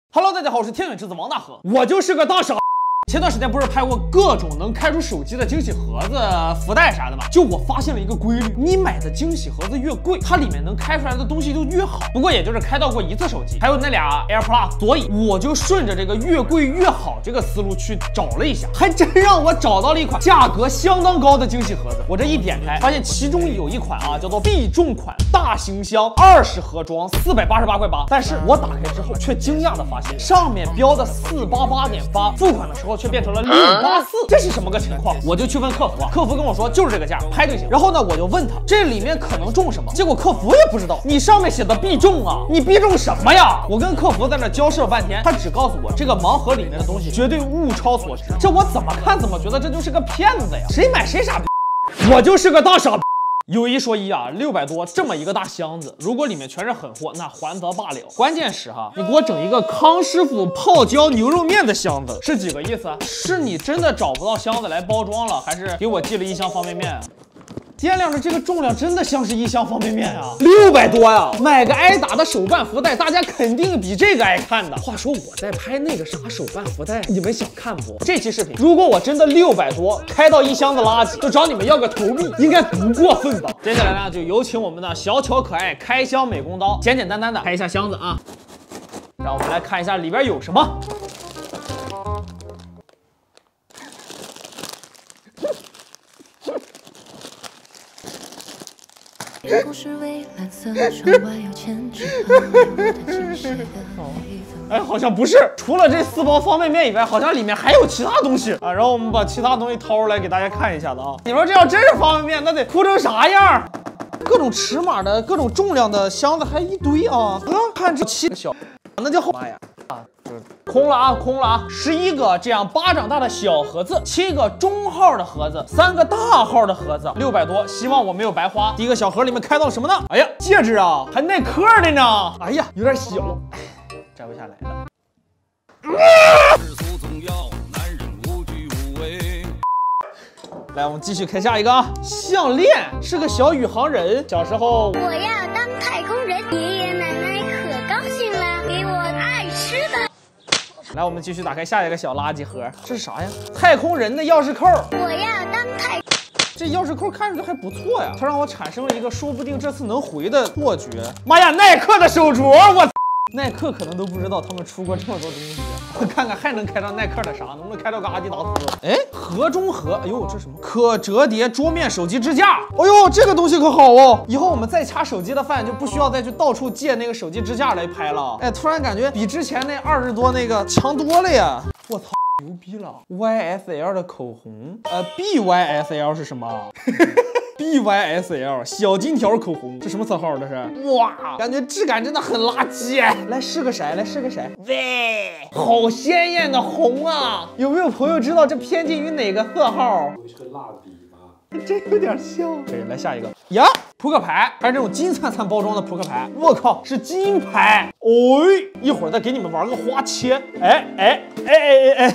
Hello， 大家好，我是天选之子王大河，我就是个大傻。前段时间不是拍过各种能开出手机的惊喜盒子、福袋啥的吗？就我发现了一个规律，你买的惊喜盒子越贵，它里面能开出来的东西就越好。不过也就是开到过一次手机，还有那俩 AirPods， 所以我就顺着这个越贵越好这个思路去找了一下，还真让我找到了一款价格相当高的惊喜盒子。我这一点开，发现其中有一款啊，叫做必中款大型箱，20盒装，488块8。但是我打开之后却惊讶的发现，上面标的488.8，付款的时候却变成了684，这是什么个情况？我就去问客服，客服跟我说就是这个价，拍就行。然后呢，我就问他这里面可能中什么，结果客服也不知道。你上面写的必中啊，你必中什么呀？我跟客服在那交涉半天，他只告诉我这个盲盒里面的东西绝对物超所值。这我怎么看怎么觉得这就是个骗子呀？谁买谁傻逼，我就是个大傻逼。有一说一啊，600多这么一个大箱子，如果里面全是狠货，那还则罢了。关键是哈，你给我整一个康师傅泡椒牛肉面的箱子，是几个意思啊？是你真的找不到箱子来包装了，还是给我寄了一箱方便面啊？掂量着这个重量，真的像是一箱方便面啊，600多呀！买个挨打的手办福袋，大家肯定比这个爱看的。话说我在拍那个啥手办福袋，你们想看不？这期视频如果我真的600多开到一箱子垃圾，就找你们要个投币，应该不过分吧？接下来呢，就有请我们的小巧可爱开箱美工刀，简简单单的开一下箱子啊，让我们来看一下里边有什么。 不是蔚蓝色，窗外有千只寒冷的惊喜的黑粉。 哎，好像不是，除了这4包方便面以外，好像里面还有其他东西啊。然后我们把其他东西掏出来给大家看一下子啊。你说这要真是方便面，那得哭成啥样？各种尺码的、各种重量的箱子还一堆啊！看这7个小，那就好。妈呀！空了啊，空了啊！11个这样巴掌大的小盒子，7个中号的盒子，3个大号的盒子，600多，希望我没有白花。第一个小盒里面开到了什么呢？哎呀，戒指啊，还耐克的呢！哎呀，有点小，摘不下来了。来，我们继续开下一个啊，项链是个小宇航人。小时候我要当太空人，爷爷奶奶可高兴了，给我爱吃的。 来，我们继续打开下一个小垃圾盒，这是啥呀？太空人的钥匙扣。 我要当太。 这钥匙扣看着还不错呀，它让我产生了一个说不定这次能回的错觉。妈呀，耐克的手镯，我操！耐克可能都不知道他们出过这么多东西，我看看还能开到耐克的啥，能不能开到个阿迪达斯？哎，盒中盒，哎呦，这什么？可折叠桌面手机支架。哎呦，这个东西可好哦！以后我们再掐手机的饭就不需要再去到处借那个手机支架来拍了。哎，突然感觉比之前那20多那个强多了呀！我操！牛逼了 ！YSL 的口红，BYSL 是什么？BYSL 小金条口红，这什么色号？这是？哇，感觉质感真的很垃圾。来试个色，来试个色。喂，好鲜艳的红啊！有没有朋友知道这偏近于哪个色号？ 不会是个蜡笔吧？ 真有点像。可以，来下一个呀，扑克牌，还是这种金灿灿包装的扑克牌。我靠，是金牌！哎，一会儿再给你们玩个花切。哎。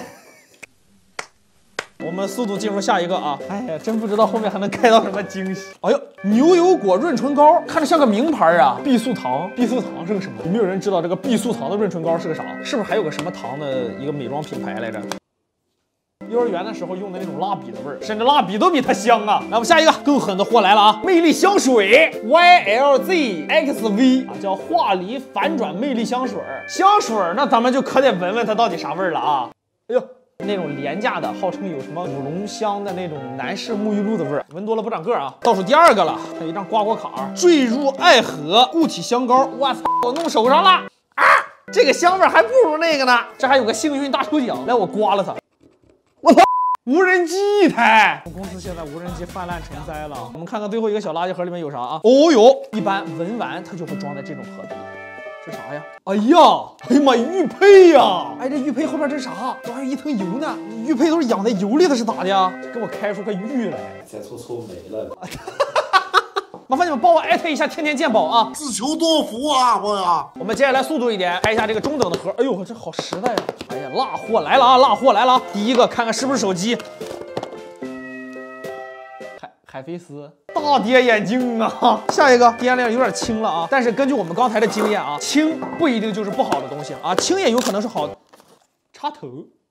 我们速度进入下一个啊！哎呀，真不知道后面还能开到什么惊喜。哎呦，牛油果润唇膏，看着像个名牌啊！碧素堂，碧素堂是个什么？有没有人知道这个碧素堂的润唇膏是个啥？是不是还有个什么糖的一个美妆品牌来着？幼儿园的时候用的那种蜡笔的味儿，甚至蜡笔都比它香啊！来，我们下一个更狠的货来了啊！魅力香水 YLZXV 啊，叫化离反转魅力香水。香水那咱们就可得闻闻它到底啥味儿了啊！哎呦。那种廉价的，号称有什么五龙香的那种男士沐浴露的味儿，闻多了不长个啊！倒数第2个了，还有一张刮刮卡，坠入爱河固体香膏，我操，我弄手上了啊！这个香味还不如那个呢。这还有个幸运大抽奖，来我刮了它，我操！无人机一台，我们公司现在无人机泛滥成灾了。我们看看最后一个小垃圾盒里面有啥啊？哦呦，一般闻完它就会装在这种盒子里。这啥呀？哎呀妈，玉佩呀！哎，这玉佩后边这是啥？这还有一层油呢。玉佩都是养在油里的，是咋的呀？这给我开出个玉来！ 再凑没了。 麻烦你们帮我艾特一下天天鉴宝啊！ 自求多福啊，我呀！ 我们接下来速度一点，开一下这个中等的盒。哎呦，这好实在呀！哎呀，辣货来了啊！辣货来了啊！第一个看看是不是手机。 海飞丝，大跌眼镜啊！下一个电量有点轻了啊，但是根据我们刚才的经验啊，轻不一定就是不好的东西啊，轻也有可能是好。插头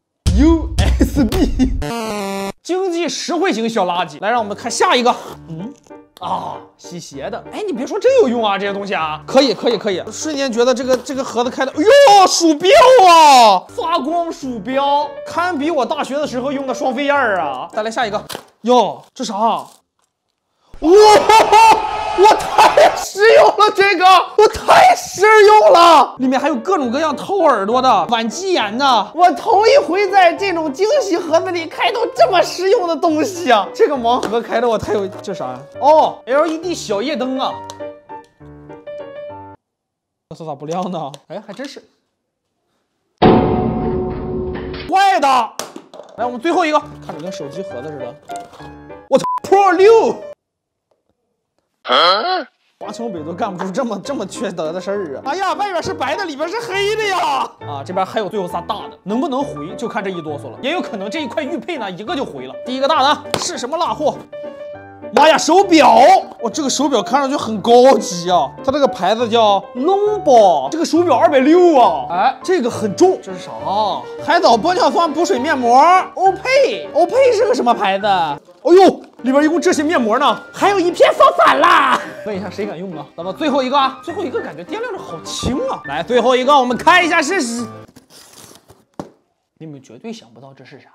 USB， 经济实惠型小垃圾。来，让我们看下一个。吸鞋的。哎，你别说真有用啊，这些东西啊，可以，瞬间觉得这个盒子开的，哎呦，鼠标啊，发光鼠标，堪比我大学的时候用的双飞燕啊。再来下一个，哟，这啥？哇，我太实用了，这个我太实用了，里面还有各种各样掏耳朵的、挽鸡眼的，我头一回在这种惊喜盒子里开到这么实用的东西啊！这个盲盒开的我太有，这啥呀？哦 ，LED 小夜灯啊，这色咋不亮呢？哎，还真是坏的。来，我们最后一个，看着跟手机盒子似的，我操 ，Pro 6。华强北都干不出这么缺德的事儿啊！哎呀，外边是白的，里边是黑的呀！啊，这边还有最后仨大的，能不能回就看这一哆嗦了，也有可能这一块玉佩呢一个就回了。第一个大的是什么辣货？妈呀，手表！哇，这个手表看上去很高级啊，它这个牌子叫 Longbo， 这个手表260啊！哎，这个很重，这是啥？海藻玻尿酸补水面膜，欧佩是个什么牌子？哎呦！里边一共这些面膜呢，还有一片放反啦！问一下谁敢用啊？咱们最后一个啊，最后一个感觉掂量着好轻啊！来，最后一个我们看一下试试。你们绝对想不到这是啥？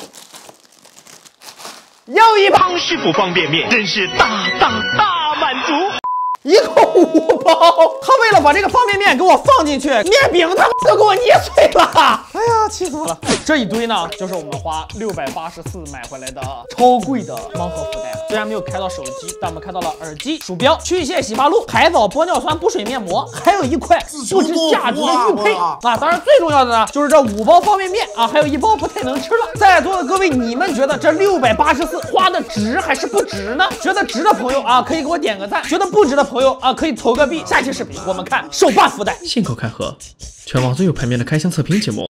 又一包方师傅方便面，真是大满足。 一共5包，他为了把这个方便面给我放进去，面饼他都给我捏碎了。哎呀，气死我了！这一堆呢，就是我们花684买回来的超贵的盲盒福袋。虽然没有开到手机，但我们开到了耳机、鼠标、去屑洗发露、海藻玻尿酸补水面膜，还有一块不知价值的玉佩啊！当然最重要的呢，就是这5包方便面啊，还有1包不太能吃了。在座的各位，你们觉得这684花的值还是不值呢？觉得值的朋友啊，可以给我点个赞；觉得不值的朋友啊，可以投个币。下期视频我们看手办福袋， 信口开河，全网最有排面的开箱测评节目。